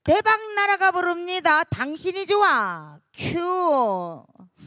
대박 날아가 부릅니다. 당신이 좋아. 큐.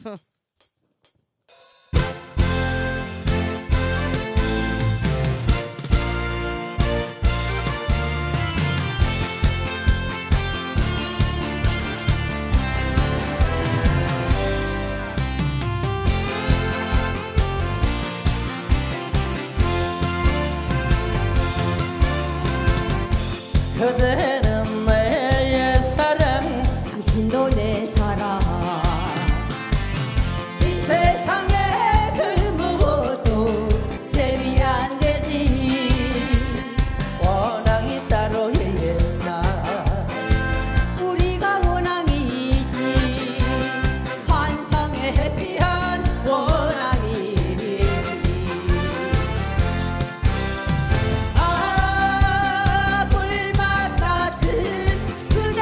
그대는 내 사랑, 당신도 내 사랑. 이 세상에 그 무엇도 재미 안 되지. 원앙이 따로 있나. 우리가 원앙이지. 환상에 해피한 원앙이지. 아, 불맛 같은 그대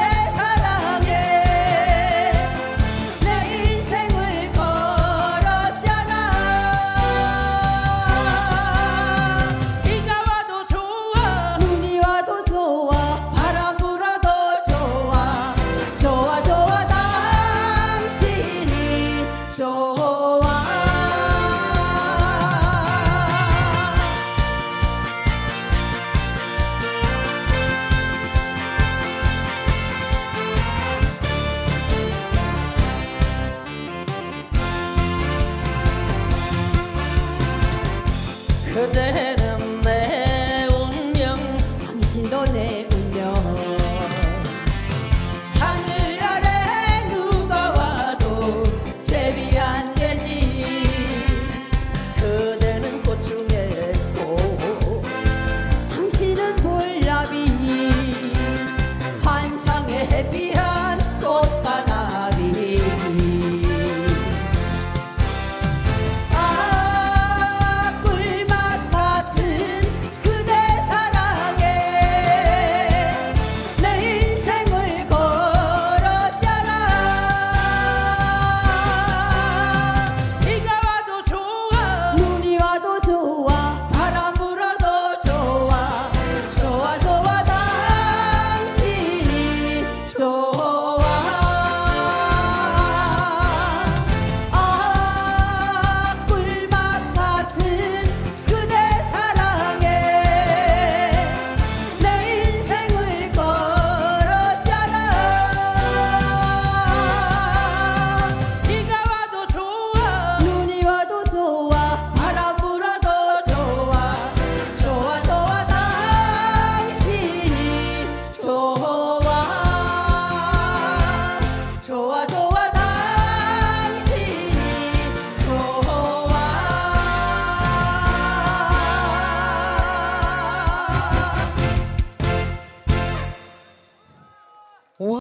사랑에 내 인생을 걸었잖아. 비가 와도 좋아, 눈이 와도 좋아. 바람 불어도 좋아. 좋아 좋아 당신이 좋아. 그대는